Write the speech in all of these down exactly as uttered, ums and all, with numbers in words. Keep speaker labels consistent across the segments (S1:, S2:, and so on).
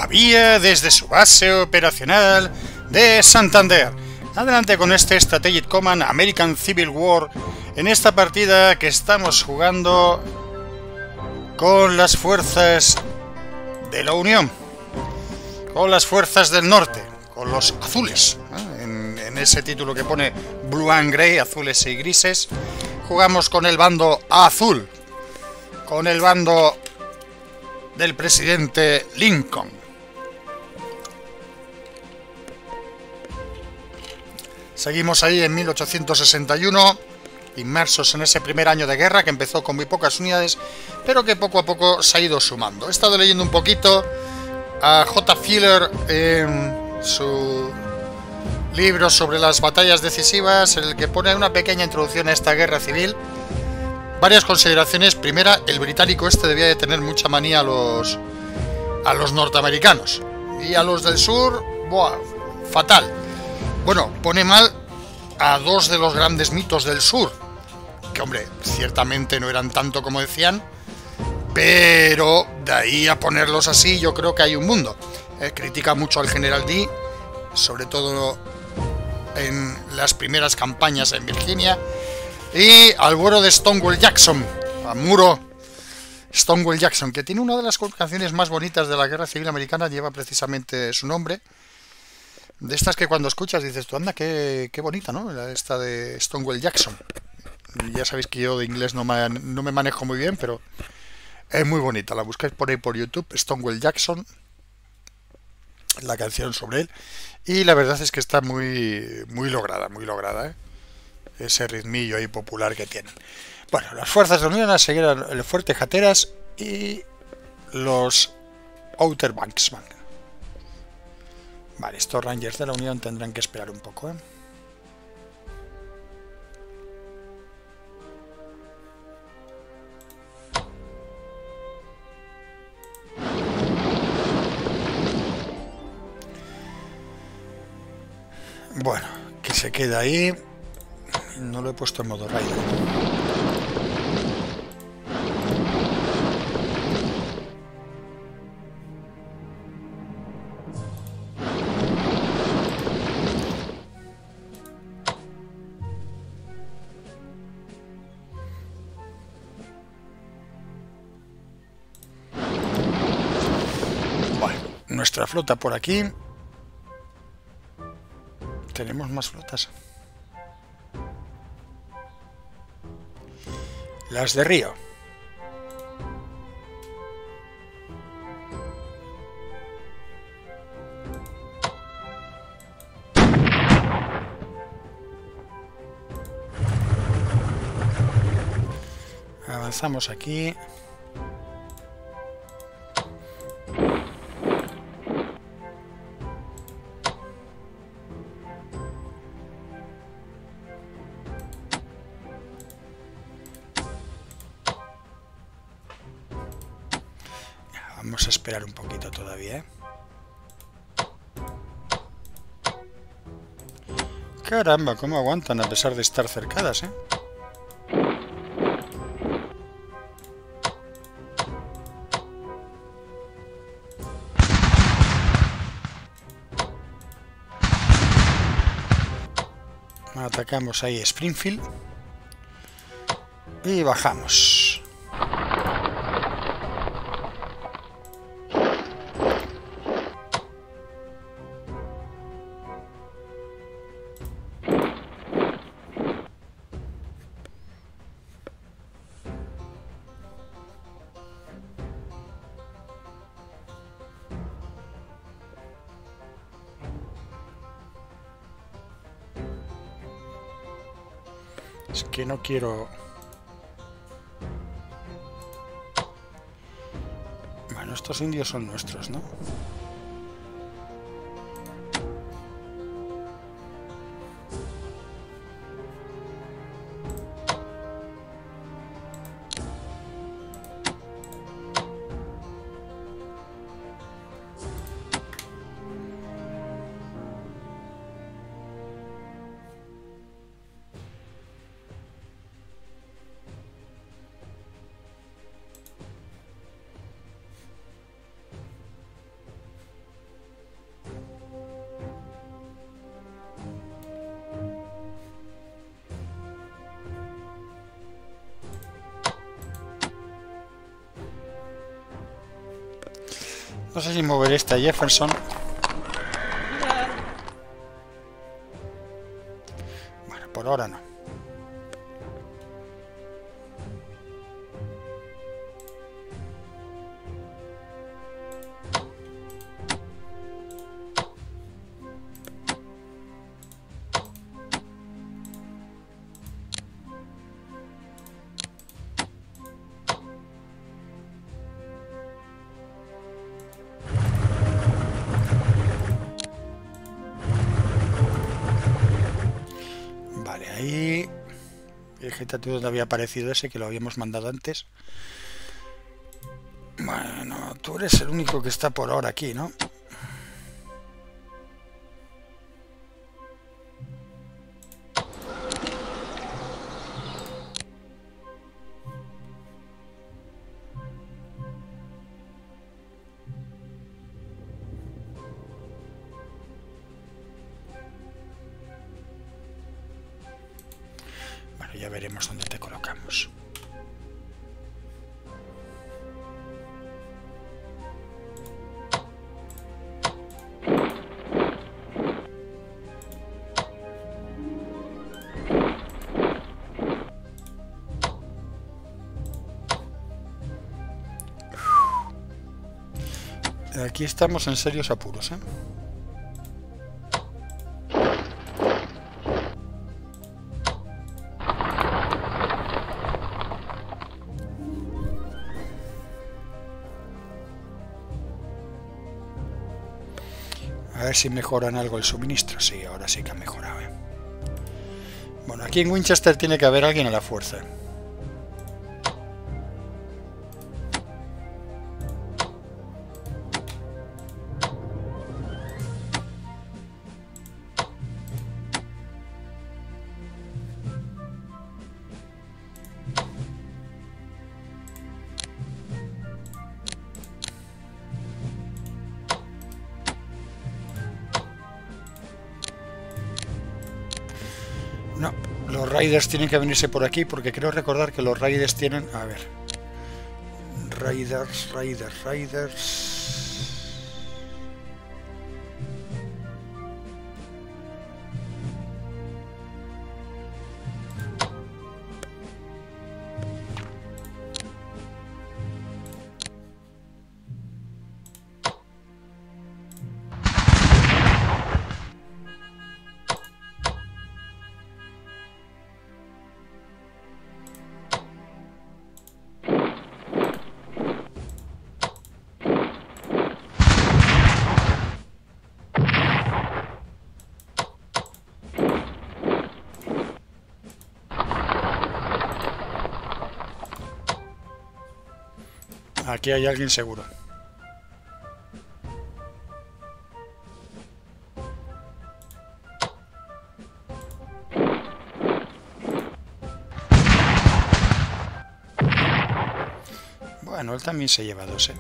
S1: todavía desde su base operacional de Santander. Adelante con este Strategic Command American Civil War en esta partida que estamos jugando con las fuerzas de la Unión, con las fuerzas del norte, con los azules, ¿eh? en, en ese título que pone Blue and Grey, azules y grises. Jugamos con el bando azul, con el bando del presidente Lincoln. Seguimos ahí en mil ochocientos sesenta y uno, inmersos en ese primer año de guerra que empezó con muy pocas unidades, pero que poco a poco se ha ido sumando. He estado leyendo un poquito a J. Fuller en su libro sobre las batallas decisivas, en el que pone una pequeña introducción a esta guerra civil. Varias consideraciones. Primera, el británico este debía de tener mucha manía a los, a los norteamericanos. Y a los del sur, ¡buah!, fatal. Bueno, pone mal a dos de los grandes mitos del sur, que hombre, ciertamente no eran tanto como decían, pero de ahí a ponerlos así yo creo que hay un mundo. Eh, critica mucho al general Dee, sobre todo en las primeras campañas en Virginia, y al muro de Stonewall Jackson, al muro Stonewall Jackson, que tiene una de las canciones más bonitas de la Guerra Civil Americana, lleva precisamente su nombre. De estas que cuando escuchas dices tú, anda, qué, qué bonita, ¿no? Esta de Stonewall Jackson. Ya sabéis que yo de inglés no me, no me manejo muy bien, pero es muy bonita. La buscáis por ahí por YouTube, Stonewall Jackson, la canción sobre él. Y la verdad es que está muy, muy lograda, muy lograda, ¿eh? Ese ritmillo ahí popular que tienen. Bueno, las fuerzas de la Unión a seguir el fuerte Hatteras y los Outer Banks. Vale, estos Rangers de la Unión tendrán que esperar un poco, ¿eh? Bueno, que se queda ahí. No lo he puesto en modo raid. Bueno, nuestra flota por aquí. Tenemos más flotas. Las de Río. Avanzamos aquí. Vamos a esperar un poquito todavía, ¿eh? Caramba, cómo aguantan a pesar de estar cercadas, ¿eh? Atacamos ahí Springfield y bajamos. Es que no quiero... Bueno, estos indios son nuestros, ¿no? No sé si moveré esta Jefferson. Bueno, por ahora no. Ahí, fíjate tú dónde había aparecido ese que lo habíamos mandado antes. Bueno, tú eres el único que está por ahora aquí, ¿no? Ya veremos dónde te colocamos. Aquí estamos en serios apuros, ¿eh? A ver si mejoran algo el suministro. Sí, ahora sí que ha mejorado, ¿eh? Bueno, aquí en Winchester tiene que haber alguien a la fuerza. No, los Raiders tienen que venirse por aquí porque creo recordar que los Raiders tienen... A ver... Raiders, Raiders, Raiders... Aquí hay alguien seguro. Bueno, él también se lleva dos, ¿eh?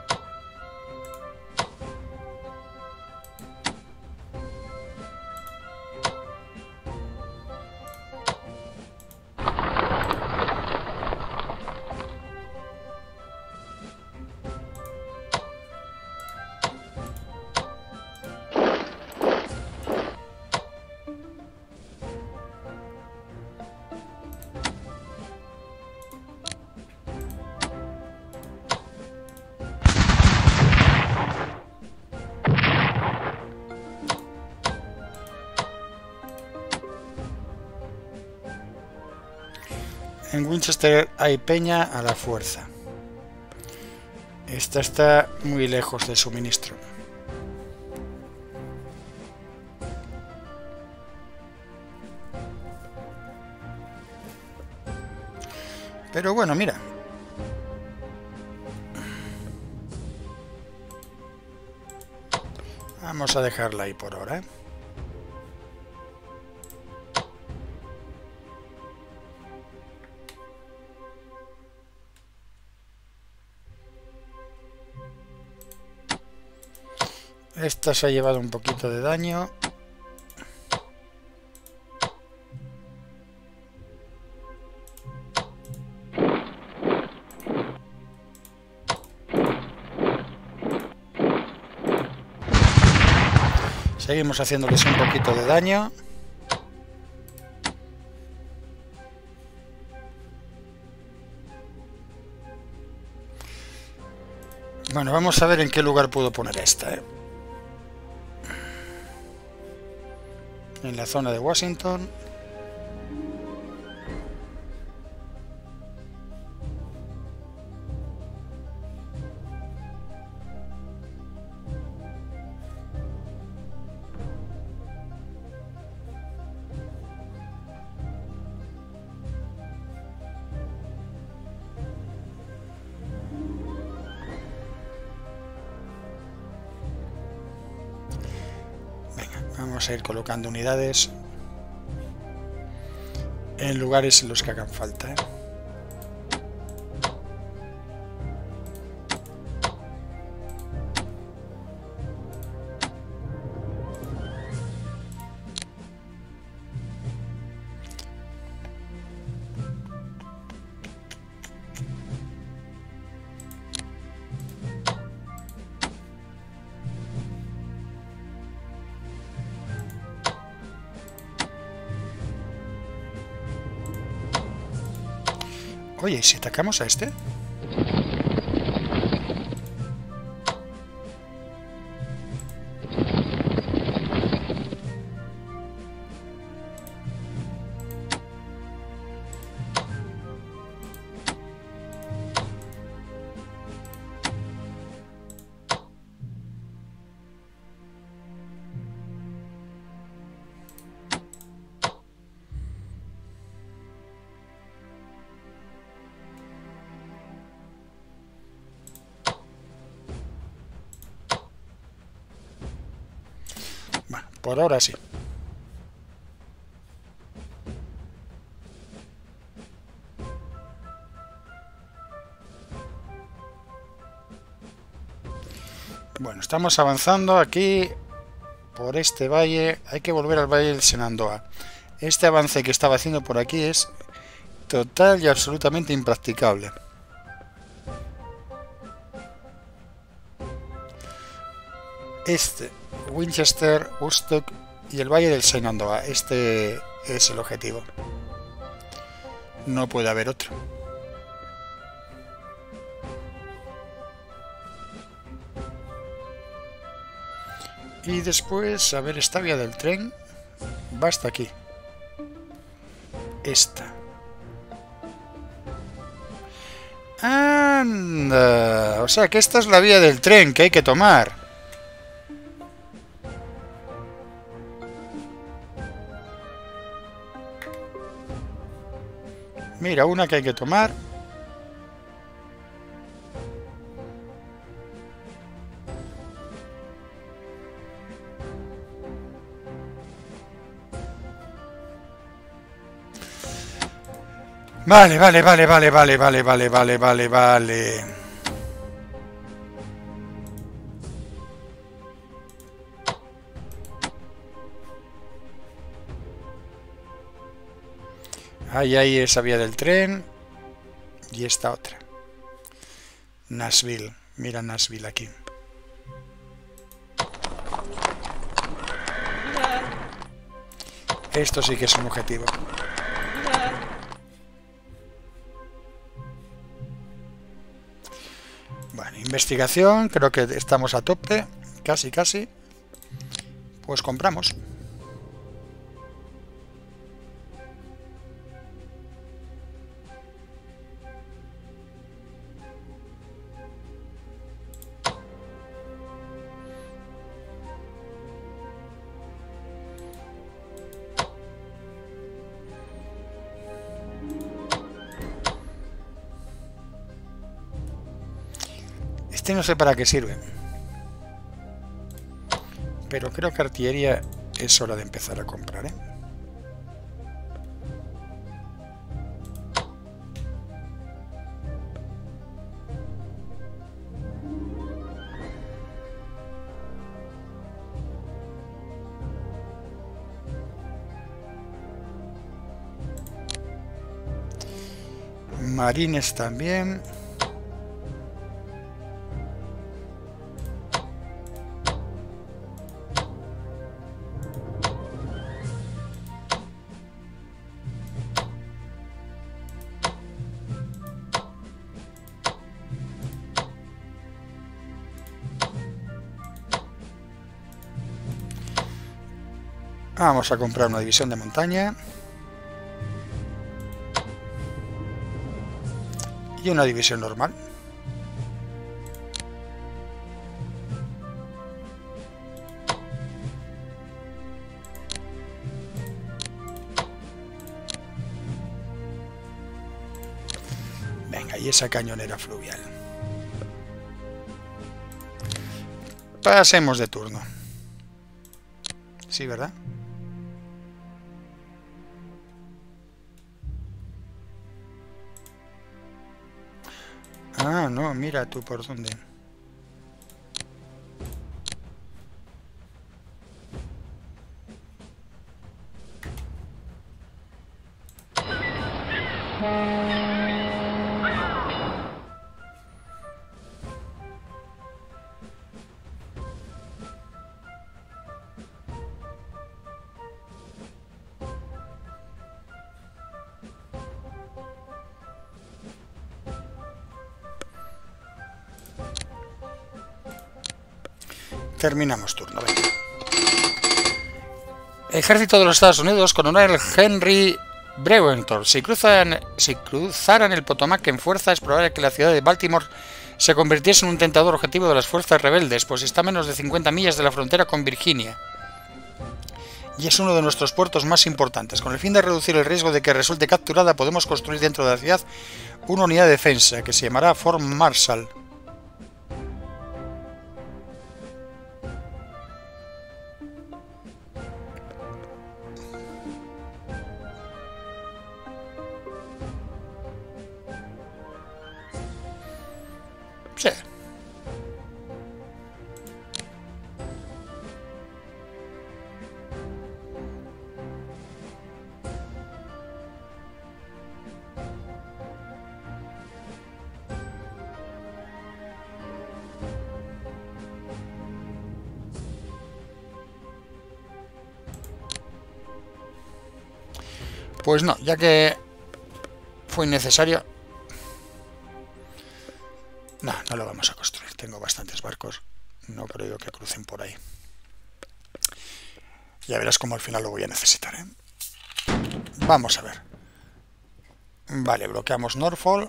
S1: En Winchester hay peña a la fuerza. Esta está muy lejos de suministro. Pero bueno, mira. Vamos a dejarla ahí por ahora, ¿eh? Esta se ha llevado un poquito de daño. Seguimos haciéndoles un poquito de daño. Bueno, vamos a ver en qué lugar puedo poner esta, ¿eh? En la zona de Washington. Vamos a ir colocando unidades en lugares en los que hagan falta, ¿eh? Oye, ¿y si atacamos a este? Por ahora sí. Bueno, estamos avanzando aquí por este valle. Hay que volver al valle del Shenandoah. Este avance que estaba haciendo por aquí es total y absolutamente impracticable. Este, Winchester, Woodstock y el valle del Shenandoah. Este es el objetivo. No puede haber otro. Y después, a ver, esta vía del tren va hasta aquí. Esta. Anda. O sea que esta es la vía del tren que hay que tomar. Mira, una que hay que tomar. Vale, vale, vale, vale, vale, vale, vale, vale, vale, vale. Ahí hay esa vía del tren. Y esta otra. Nashville. Mira Nashville aquí. Esto sí que es un objetivo. Bueno, investigación. Creo que estamos a tope. Casi, casi. Pues compramos. Este no sé para qué sirve. Pero creo que artillería es hora de empezar a comprar, ¿eh? Marines también. Vamos a comprar una división de montaña. Y una división normal. Venga, y esa cañonera fluvial. Pasemos de turno. Sí, ¿verdad? Ah, no, mira tú por dónde. Terminamos turno. Venga. Ejército de los Estados Unidos coronel Henry Brereton. Si cruzan, si cruzaran el Potomac en fuerza, es probable que la ciudad de Baltimore se convirtiese en un tentador objetivo de las fuerzas rebeldes, pues está a menos de cincuenta millas de la frontera con Virginia. Y es uno de nuestros puertos más importantes. Con el fin de reducir el riesgo de que resulte capturada, podemos construir dentro de la ciudad una unidad de defensa que se llamará Fort Marshall. Sí. Pues no, ya que fue innecesario. No, no lo vamos a construir. Tengo bastantes barcos. No creo que crucen por ahí. Ya verás cómo al final lo voy a necesitar, ¿eh? Vamos a ver. Vale, bloqueamos Norfolk.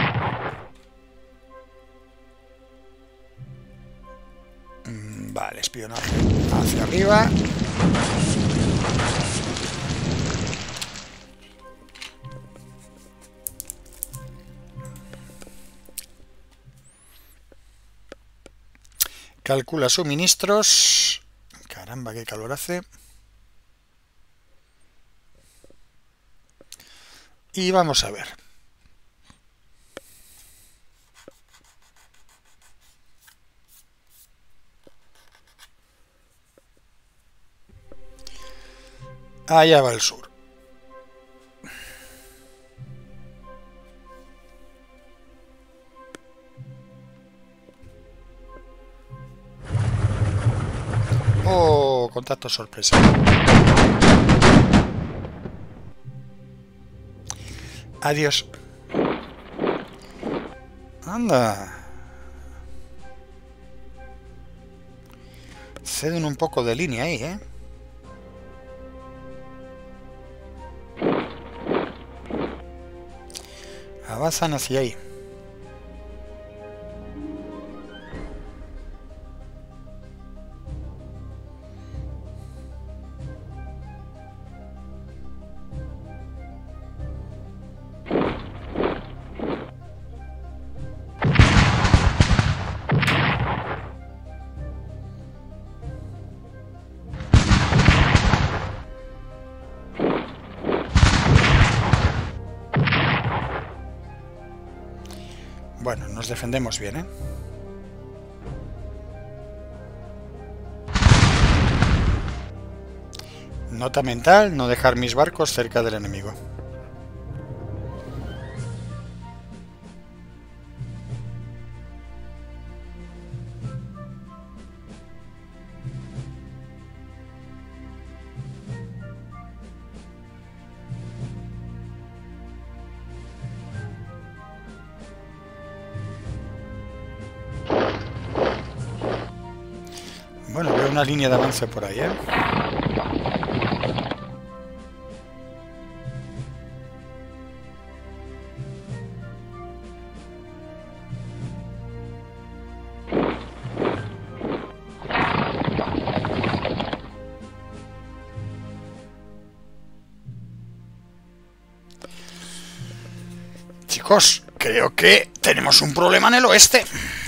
S1: Vale, espionaje hacia arriba. Calcula suministros. Caramba, qué calor hace. Y vamos a ver. Allá va el sur. Oh, contacto sorpresa. Adiós. Anda. Ceden un poco de línea ahí, ¿eh? Avanzan hacia ahí. Bueno, nos defendemos bien, ¿eh? Nota mental, no dejar mis barcos cerca del enemigo. Bueno, veo una línea de avance por ahí, ¿eh? Chicos, creo que tenemos un problema en el oeste.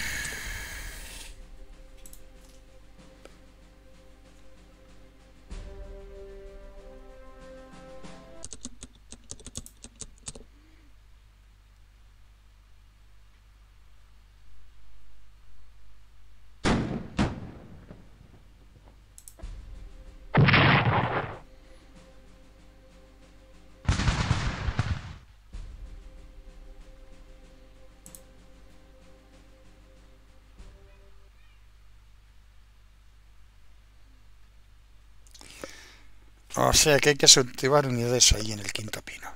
S1: O sea que hay que cultivar unidades ahí en el Quinto Pino.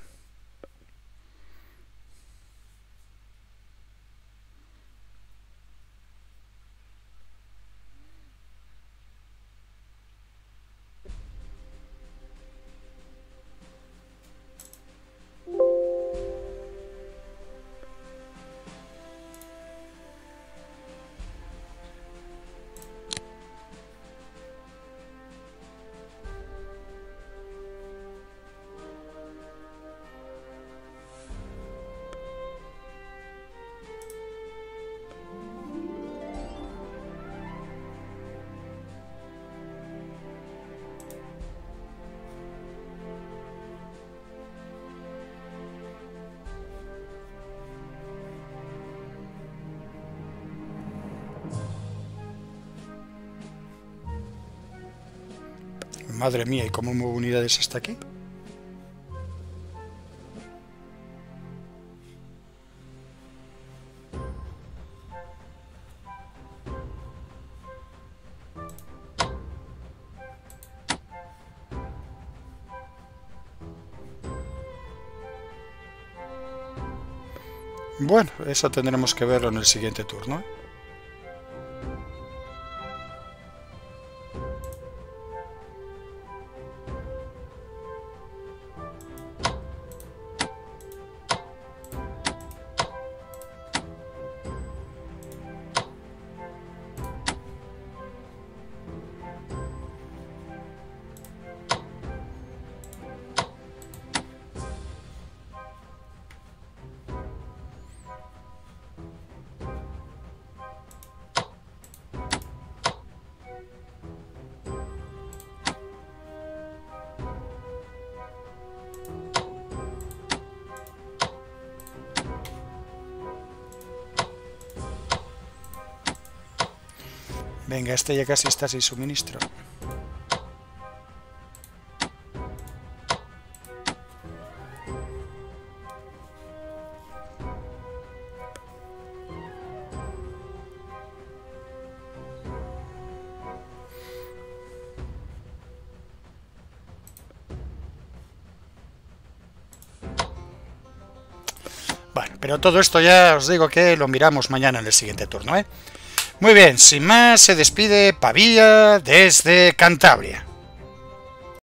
S1: Madre mía, ¿y cómo muevo unidades hasta aquí? Bueno, eso tendremos que verlo en el siguiente turno. Venga, este ya casi está sin suministro. Bueno, pero todo esto ya os digo que lo miramos mañana en el siguiente turno, ¿eh? Muy bien, sin más, se despide Pavía desde Cantabria.